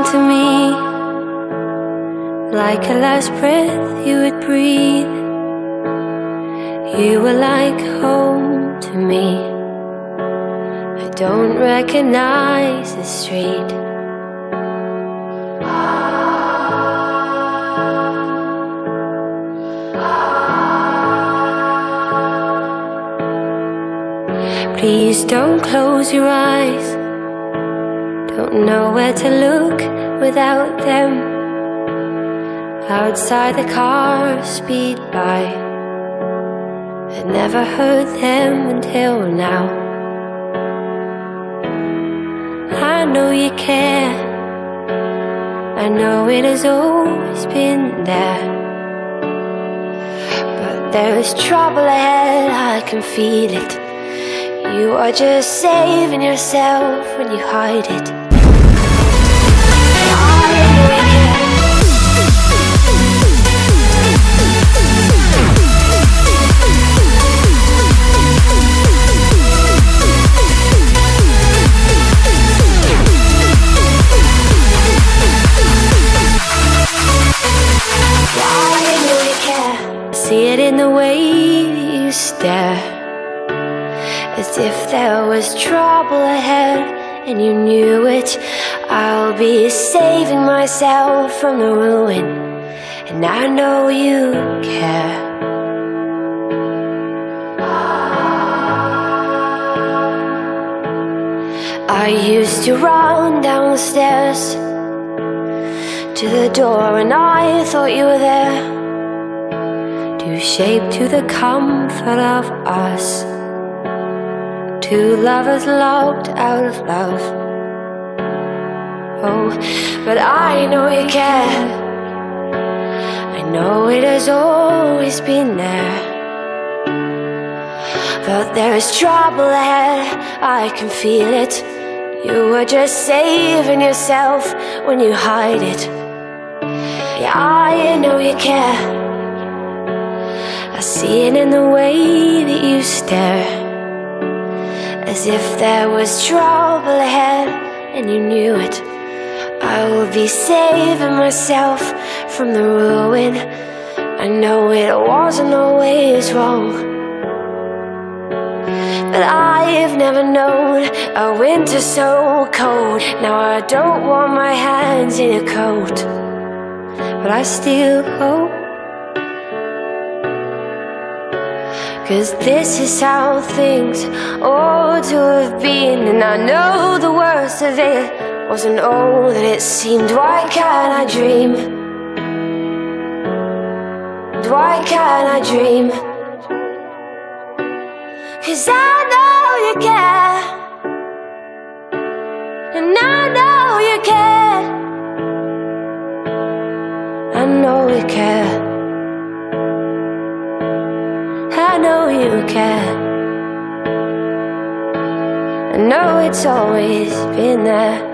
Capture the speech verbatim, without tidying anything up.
to me like a last breath you would breathe. You were like home to me. I don't recognize the street. Please don't close your eyes. Don't know where to look without them. Outside the cars speed by. I never heard them until now. I know you care. I know it has always been there. But there is trouble ahead, I can feel it. You are just saving yourself when you hide it. See it in the way you stare, as if there was trouble ahead and you knew it. I'll be saving myself from the ruin, and I know you care. I used to run down the stairs to the door and I thought you were there, to shape to the comfort of us, two lovers locked out of love. Oh, but I know you care. I know it has always been there. But there is trouble ahead, I can feel it. You were just saving yourself when you hide it. Yeah, I know you care. I see it in the way that you stare, as if there was trouble ahead and you knew it. I will be saving myself from the ruin. I know it wasn't always wrong, but I've never known a winter so cold. Now I don't want my hands in a coat, but I still hope. 'Cause this is how things ought to have been, and I know the worst of it wasn't all that it seemed. Why can't I dream? Why can't I dream? 'Cause I know you care, and I know you care. I know you care. I know you care. I know it's always been there.